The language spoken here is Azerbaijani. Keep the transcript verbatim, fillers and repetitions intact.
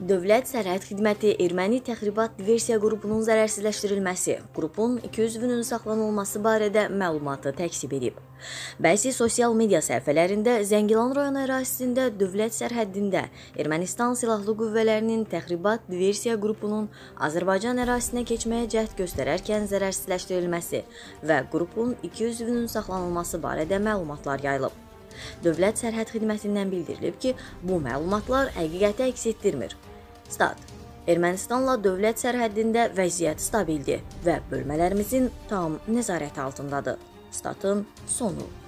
Dövlət Sərhəd Xidməti erməni təxribat diversiya qrupunun zərərsizləşdirilməsi, qrupun iki üzvünün saxlanılması barədə məlumatı təksib edib. Bəzi sosial media səhifələrində Zəngilan rayonu ərazisində dövlət sərhəddində Ermənistan silahlı qüvvələrinin təxribat diversiya qrupunun Azərbaycan ərazisinə keçməyə cəhd göstərərkən zərərsizləşdirilməsi və qrupun iki üzvünün saxlanılması barədə məlumatlar yayılıb. Dövlət Sərhəd Xidmətindən bildirilib ki, bu məlumatlar həqiqəti əks etdirmir. Stat: Ermənistanla dövlət sərhəddində vəziyyət stabildir və bölmələrimizin tam nəzarəti altındadır. Statın sonu.